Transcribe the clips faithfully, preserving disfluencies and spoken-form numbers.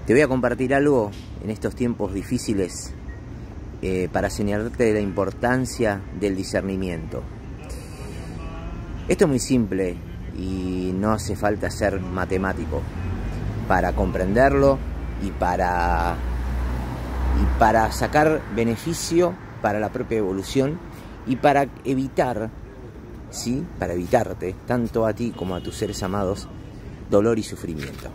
Te voy a compartir algo en estos tiempos difíciles eh, para señalarte la importancia del discernimiento. Esto es muy simple y no hace falta ser matemático para comprenderlo y para, y para sacar beneficio para la propia evolución y para evitar, ¿sí? para evitarte, tanto a ti como a tus seres amados, dolor y sufrimiento.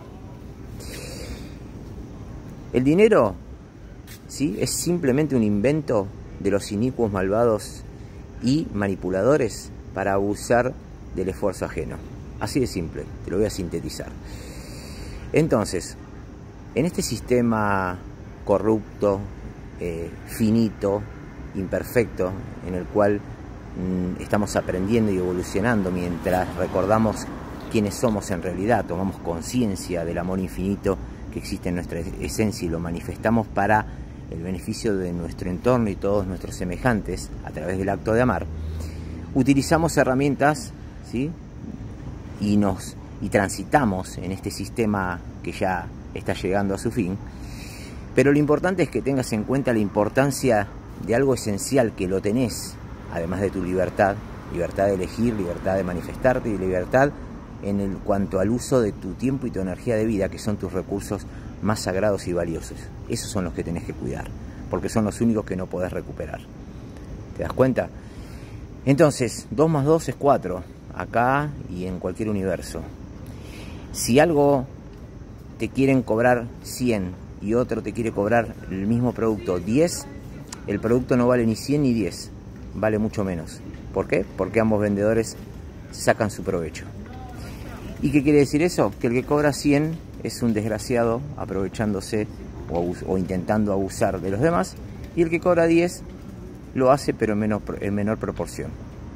El dinero, ¿sí? es simplemente un invento de los inicuos, malvados y manipuladores para abusar del esfuerzo ajeno. Así de simple, te lo voy a sintetizar. Entonces, en este sistema corrupto, eh, finito, imperfecto, en el cual mmm, estamos aprendiendo y evolucionando mientras recordamos quiénes somos en realidad, tomamos conciencia del amor infinito que existe en nuestra esencia y lo manifestamos para el beneficio de nuestro entorno y todos nuestros semejantes a través del acto de amar, utilizamos herramientas, ¿sí? y nos y transitamos en este sistema que ya está llegando a su fin. Pero lo importante es que tengas en cuenta la importancia de algo esencial que lo tenés, además de tu libertad, libertad de elegir, libertad de manifestarte y libertad en el, cuanto al uso de tu tiempo y tu energía de vida, que son tus recursos más sagrados y valiosos. Esos son los que tenés que cuidar, porque son los únicos que no podés recuperar. ¿Te das cuenta? Entonces, dos más dos es cuatro, acá y en cualquier universo. Si algo te quieren cobrar cien y otro te quiere cobrar el mismo producto diez, el producto no vale ni cien ni diez, vale mucho menos. ¿Por qué? Porque ambos vendedores sacan su provecho. ¿Y qué quiere decir eso? Que el que cobra cien es un desgraciado aprovechándose o, o intentando abusar de los demás, y el que cobra diez lo hace pero en menor, en menor proporción.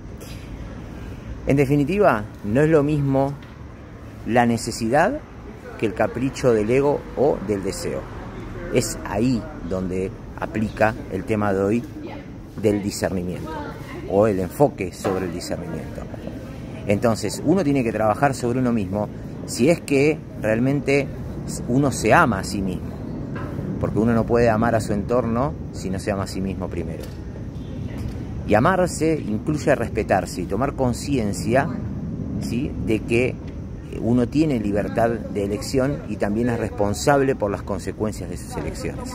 En definitiva, no es lo mismo la necesidad que el capricho del ego o del deseo. Es ahí donde aplica el tema de hoy del discernimiento o el enfoque sobre el discernimiento. Entonces, uno tiene que trabajar sobre uno mismo si es que realmente uno se ama a sí mismo, porque uno no puede amar a su entorno si no se ama a sí mismo primero. Y amarse incluye respetarse y tomar conciencia, ¿sí? de que uno tiene libertad de elección y también es responsable por las consecuencias de sus elecciones.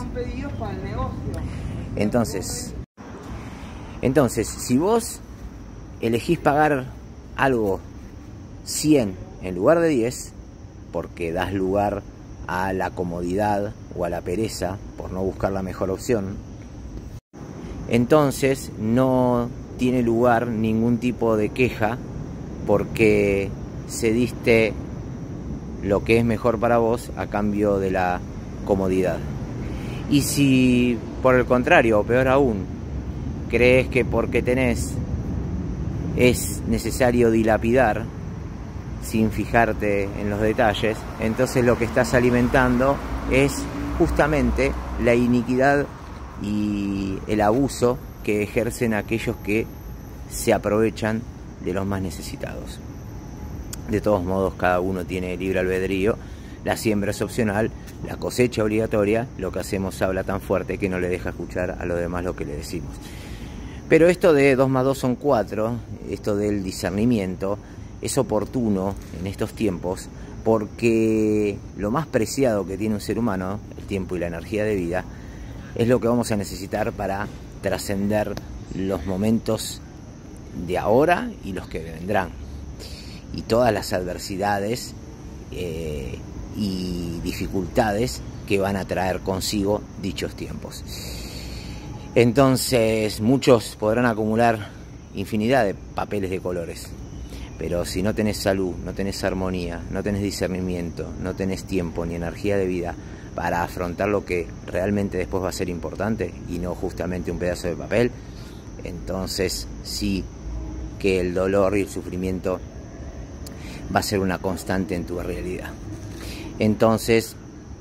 Entonces, entonces si vos elegís pagar algo cien en lugar de diez, porque das lugar a la comodidad o a la pereza por no buscar la mejor opción, entonces no tiene lugar ningún tipo de queja, porque cediste lo que es mejor para vos a cambio de la comodidad. Y si por el contrario, o peor aún, crees que porque tenés es necesario dilapidar sin fijarte en los detalles, entonces lo que estás alimentando es justamente la iniquidad y el abuso que ejercen aquellos que se aprovechan de los más necesitados. De todos modos, cada uno tiene libre albedrío, la siembra es opcional, la cosecha obligatoria, lo que hacemos habla tan fuerte que no le deja escuchar a los demás lo que le decimos. Pero esto de dos más dos son cuatro, esto del discernimiento, es oportuno en estos tiempos, porque lo más preciado que tiene un ser humano, el tiempo y la energía de vida, es lo que vamos a necesitar para trascender los momentos de ahora y los que vendrán, y todas las adversidades eh, y dificultades que van a traer consigo dichos tiempos. Entonces, muchos podrán acumular infinidad de papeles de colores, pero si no tenés salud, no tenés armonía, no tenés discernimiento, no tenés tiempo ni energía de vida para afrontar lo que realmente después va a ser importante y no justamente un pedazo de papel, entonces sí que el dolor y el sufrimiento va a ser una constante en tu realidad. Entonces,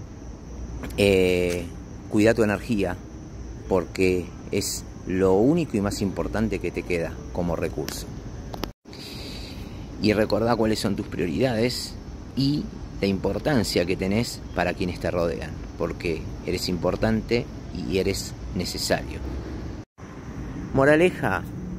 eh, cuida tu energía, porque es lo único y más importante que te queda como recurso. Y recordá cuáles son tus prioridades y la importancia que tenés para quienes te rodean. porque eres importante y eres necesario. Moraleja,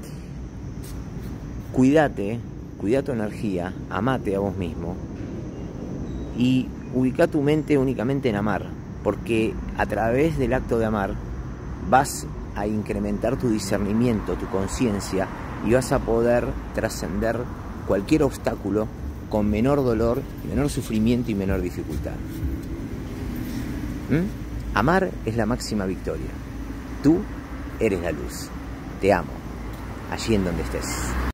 cuídate, cuida tu energía, amate a vos mismo y ubica tu mente únicamente en amar, porque a través del acto de amar vas a incrementar tu discernimiento, tu conciencia, y vas a poder trascender cualquier obstáculo con menor dolor, menor sufrimiento y menor dificultad. ¿Mm? Amar es la máxima victoria. Tú eres la luz. Te amo, allí en donde estés.